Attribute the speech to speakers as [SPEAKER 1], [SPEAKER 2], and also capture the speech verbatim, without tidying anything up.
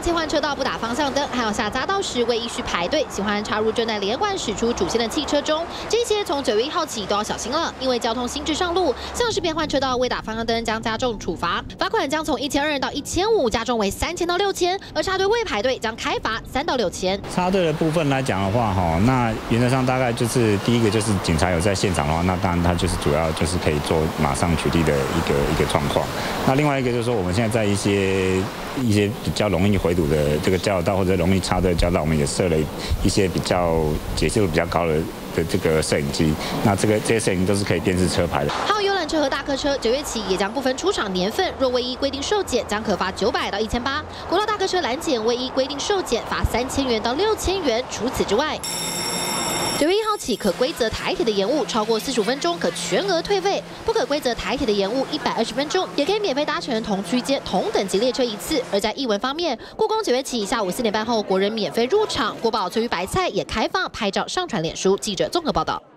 [SPEAKER 1] 切换车道不打方向灯，还有下匝道时为依序排队，喜欢插入正在连贯驶出主线的汽车中，这些从九月一号起都要小心了，因为交通新制上路，像是变换车道未打方向灯将加重处罚，罚款将从一千二到一千五，加重为三千到六千，而插队未排队将开罚三到六千。
[SPEAKER 2] 插队的部分来讲的话，哈，那原则上大概就是第一个就是警察有在现场的话，那当然他就是主要就是可以做马上取缔的一个一个状况。那另外一个就是说，我们现在在一些一些比较容易回堵的这个交流道或者容易插队的交流道，我们也设了一些比较解析度比较高的的这个摄影机。那这个这些摄影都是可以辨识车牌的。
[SPEAKER 1] 还有游览车和大客车，九月起也将不分出厂年份，若未依规定受检，将可罚九百到一千八。国道大客车拦检未依规定受检，罚三千元到六千元。除此之外，九月一号起，可规则台铁的延误超过四十五分钟，可全额退费；不可规则台铁的延误一百二十分钟，也可以免费搭乘同区间同等级列车一次。而在艺文方面，故宫九月起下午四点半后，国人免费入场。国宝翠玉白菜也开放拍照上传脸书。记者综合报道。